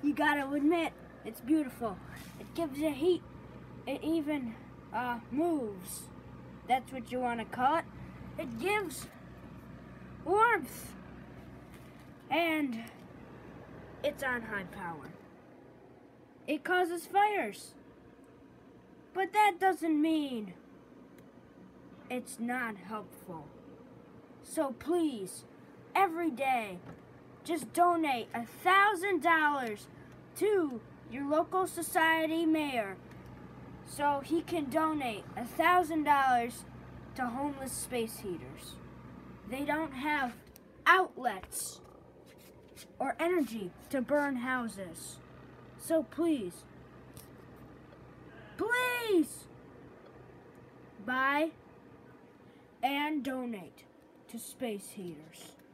You gotta admit, it's beautiful. It gives you heat. It even moves. That's what you want to call it. It gives warmth. And it's on high power. It causes fires. But that doesn't mean it's not helpful. So please, every day, just donate $1,000 to your local society mayor so he can donate $1,000 to homeless space heaters. They don't have outlets or energy to burn houses. So please, buy and donate to space heaters.